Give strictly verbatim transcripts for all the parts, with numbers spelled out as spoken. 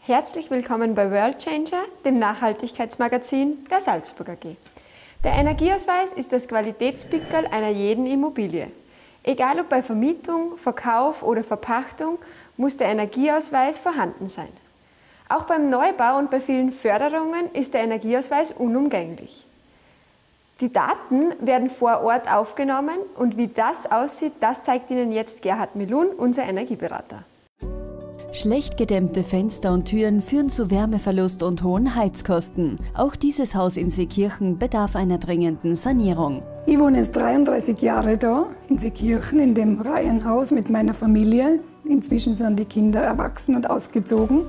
Herzlich willkommen bei World Changer, dem Nachhaltigkeitsmagazin der Salzburg A G. Der Energieausweis ist das Qualitätspickerl einer jeden Immobilie. Egal ob bei Vermietung, Verkauf oder Verpachtung, muss der Energieausweis vorhanden sein. Auch beim Neubau und bei vielen Förderungen ist der Energieausweis unumgänglich. Die Daten werden vor Ort aufgenommen und wie das aussieht, das zeigt Ihnen jetzt Gerhard Melun, unser Energieberater. Schlecht gedämmte Fenster und Türen führen zu Wärmeverlust und hohen Heizkosten. Auch dieses Haus in Seekirchen bedarf einer dringenden Sanierung. Ich wohne jetzt dreiunddreißig Jahre da in Seekirchen, in dem Reihenhaus mit meiner Familie. Inzwischen sind die Kinder erwachsen und ausgezogen.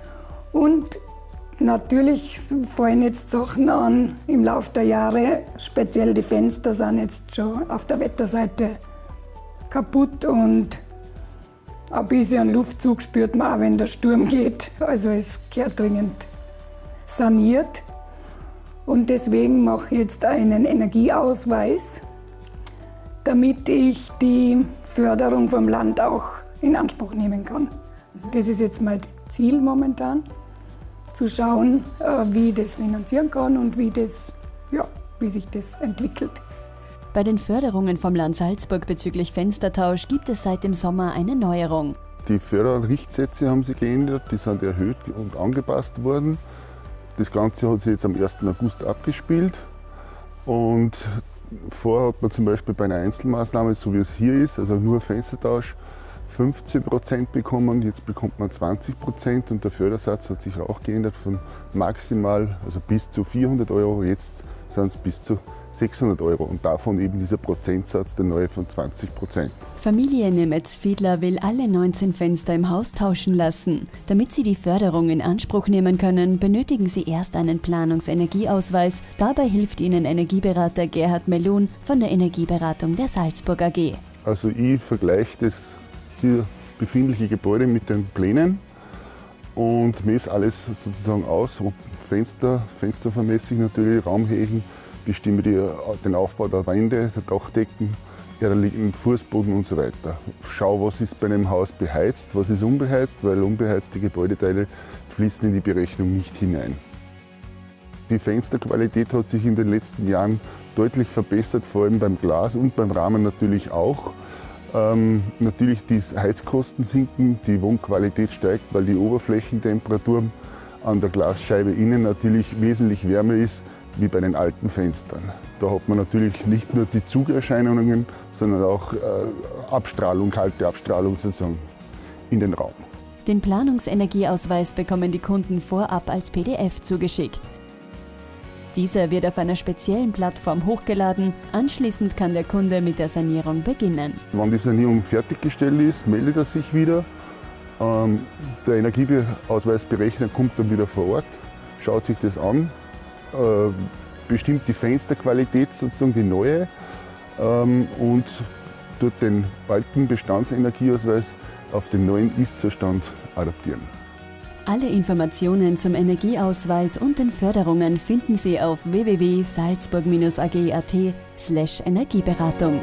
Und natürlich fallen jetzt Sachen an im Laufe der Jahre. Speziell die Fenster sind jetzt schon auf der Wetterseite kaputt und ein bisschen Luftzug spürt man auch, wenn der Sturm geht. Also es gehört dringend saniert. Und deswegen mache ich jetzt einen Energieausweis, damit ich die Förderung vom Land auch in Anspruch nehmen kann. Das ist jetzt mein Ziel momentan, zu schauen, wie ich das finanzieren kann und wie, das, ja, wie sich das entwickelt. Bei den Förderungen vom Land Salzburg bezüglich Fenstertausch gibt es seit dem Sommer eine Neuerung. Die Förderrichtsätze haben sich geändert, die sind erhöht und angepasst worden. Das Ganze hat sich jetzt am ersten August abgespielt. Und vorher hat man zum Beispiel bei einer Einzelmaßnahme, so wie es hier ist, also nur Fenstertausch, fünfzehn Prozent bekommen, jetzt bekommt man zwanzig Prozent und der Fördersatz hat sich auch geändert von maximal, also bis zu vierhundert Euro, jetzt sind es bis zu sechshundert Euro und davon eben dieser Prozentsatz, der neue von zwanzig Prozent. Familie Nemetz-Fiedler will alle neunzehn Fenster im Haus tauschen lassen. Damit sie die Förderung in Anspruch nehmen können, benötigen sie erst einen Planungsenergieausweis. Dabei hilft ihnen Energieberater Gerhard Melun von der Energieberatung der Salzburg A G. Also ich vergleiche das hier befindliche Gebäude mit den Plänen und messe alles sozusagen aus, ob Fenster, Fenster vermesse ich natürlich, Raumhägen, bestimme die, den Aufbau der Wände, der Dachdecken, ihrer liegenden Fußboden und so weiter. Schau, was ist bei einem Haus beheizt, was ist unbeheizt, weil unbeheizte Gebäudeteile fließen in die Berechnung nicht hinein. Die Fensterqualität hat sich in den letzten Jahren deutlich verbessert, vor allem beim Glas und beim Rahmen natürlich auch. Ähm, natürlich die Heizkosten sinken, die Wohnqualität steigt, weil die Oberflächentemperatur an der Glasscheibe innen natürlich wesentlich wärmer ist wie bei den alten Fenstern. Da hat man natürlich nicht nur die Zugerscheinungen, sondern auch äh, Abstrahlung, kalte Abstrahlung sozusagen in den Raum. Den Planungsenergieausweis bekommen die Kunden vorab als P D F zugeschickt. Dieser wird auf einer speziellen Plattform hochgeladen. Anschließend kann der Kunde mit der Sanierung beginnen. Wenn die Sanierung fertiggestellt ist, meldet er sich wieder. Ähm, der Energieausweisberechner kommt dann wieder vor Ort, schaut sich das an, äh, bestimmt die Fensterqualität, sozusagen die neue, ähm, und tut den alten Bestandsenergieausweis auf den neuen Ist-Zustand adaptieren. Alle Informationen zum Energieausweis und den Förderungen finden Sie auf w w w punkt salzburg a g punkt a t slash Energieberatung.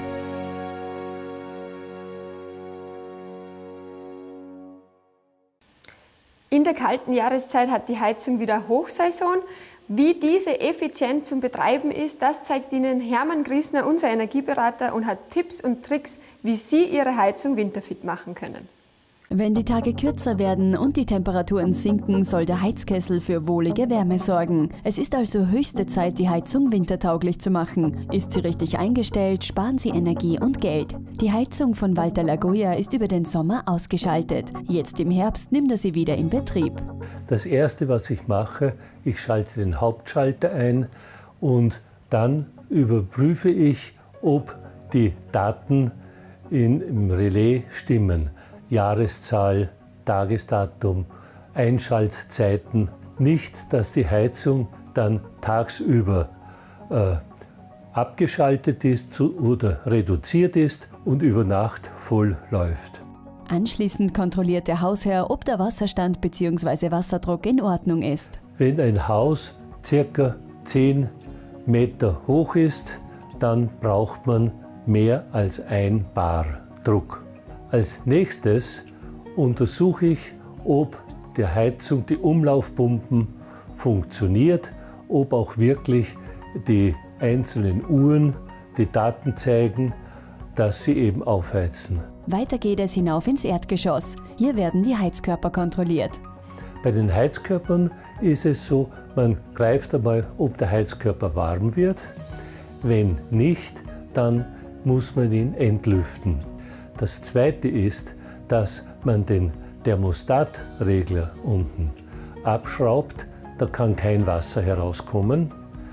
In der kalten Jahreszeit hat die Heizung wieder Hochsaison. Wie diese effizient zum Betreiben ist, das zeigt Ihnen Hermann Griesner, unser Energieberater, und hat Tipps und Tricks, wie Sie Ihre Heizung winterfit machen können. Wenn die Tage kürzer werden und die Temperaturen sinken, soll der Heizkessel für wohlige Wärme sorgen. Es ist also höchste Zeit, die Heizung wintertauglich zu machen. Ist sie richtig eingestellt, sparen Sie Energie und Geld. Die Heizung von Walter Lagoya ist über den Sommer ausgeschaltet. Jetzt im Herbst nimmt er sie wieder in Betrieb. Das Erste, was ich mache, ich schalte den Hauptschalter ein und dann überprüfe ich, ob die Daten in, im Relais stimmen. Jahreszahl, Tagesdatum, Einschaltzeiten. Nicht, dass die Heizung dann tagsüber äh, abgeschaltet ist zu, oder reduziert ist und über Nacht voll läuft. Anschließend kontrolliert der Hausherr, ob der Wasserstand bzw. Wasserdruck in Ordnung ist. Wenn ein Haus ca. zehn Meter hoch ist, dann braucht man mehr als ein Bar Druck. Als nächstes untersuche ich, ob der Heizung die Umlaufpumpen funktioniert, ob auch wirklich die einzelnen Uhren die Daten zeigen, dass sie eben aufheizen. Weiter geht es hinauf ins Erdgeschoss. Hier werden die Heizkörper kontrolliert. Bei den Heizkörpern ist es so, man greift einmal, ob der Heizkörper warm wird. Wenn nicht, dann muss man ihn entlüften. Das Zweite ist, dass man den Thermostatregler unten abschraubt. Da kann kein Wasser herauskommen.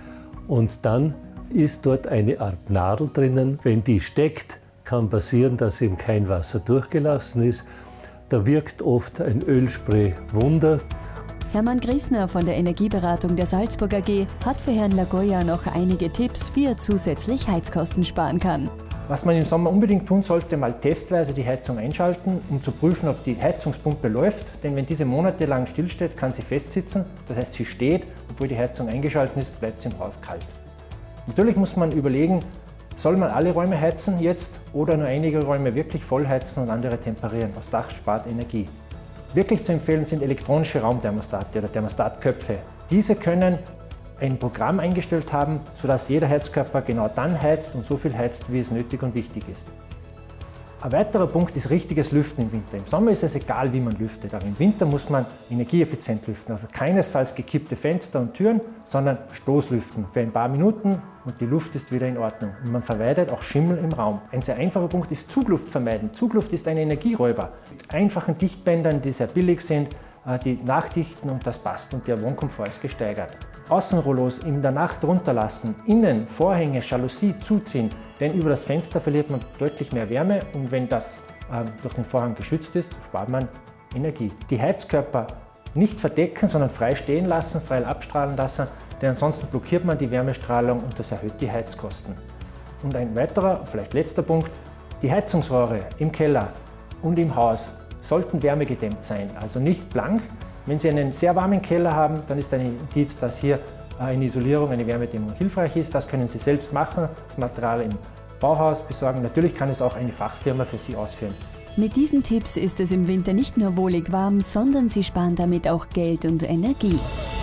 Und dann ist dort eine Art Nadel drinnen. Wenn die steckt, kann passieren, dass eben kein Wasser durchgelassen ist. Da wirkt oft ein Ölspray Wunder. Hermann Griesner von der Energieberatung der Salzburg A G hat für Herrn Lagoya noch einige Tipps, wie er zusätzlich Heizkosten sparen kann. Was man im Sommer unbedingt tun sollte, mal testweise die Heizung einschalten, um zu prüfen, ob die Heizungspumpe läuft. Denn wenn diese monatelang stillsteht, kann sie festsitzen. Das heißt, sie steht, obwohl die Heizung eingeschaltet ist, bleibt sie im Haus kalt. Natürlich muss man überlegen, soll man alle Räume heizen jetzt oder nur einige Räume wirklich voll heizen und andere temperieren. Das Dach spart Energie. Wirklich zu empfehlen sind elektronische Raumthermostate oder Thermostatköpfe. Diese können ein Programm eingestellt haben, sodass jeder Heizkörper genau dann heizt und so viel heizt, wie es nötig und wichtig ist. Ein weiterer Punkt ist richtiges Lüften im Winter. Im Sommer ist es egal, wie man lüftet, aber im Winter muss man energieeffizient lüften. Also keinesfalls gekippte Fenster und Türen, sondern Stoßlüften für ein paar Minuten und die Luft ist wieder in Ordnung. Und man vermeidet auch Schimmel im Raum. Ein sehr einfacher Punkt ist Zugluft vermeiden. Zugluft ist ein Energieräuber. Mit einfachen Dichtbändern, die sehr billig sind, die nachdichten und das passt und der Wohnkomfort ist gesteigert. Außenrollos in der Nacht runterlassen, innen Vorhänge, Jalousie zuziehen, denn über das Fenster verliert man deutlich mehr Wärme und wenn das äh, durch den Vorhang geschützt ist, spart man Energie. Die Heizkörper nicht verdecken, sondern frei stehen lassen, frei abstrahlen lassen, denn ansonsten blockiert man die Wärmestrahlung und das erhöht die Heizkosten. Und ein weiterer, vielleicht letzter Punkt, die Heizungsrohre im Keller und im Haus sollten wärmegedämmt sein, also nicht blank. Wenn Sie einen sehr warmen Keller haben, dann ist ein Indiz, dass hier eine Isolierung, eine Wärmedämmung hilfreich ist. Das können Sie selbst machen, das Material im Bauhaus besorgen. Natürlich kann es auch eine Fachfirma für Sie ausführen. Mit diesen Tipps ist es im Winter nicht nur wohlig warm, sondern Sie sparen damit auch Geld und Energie.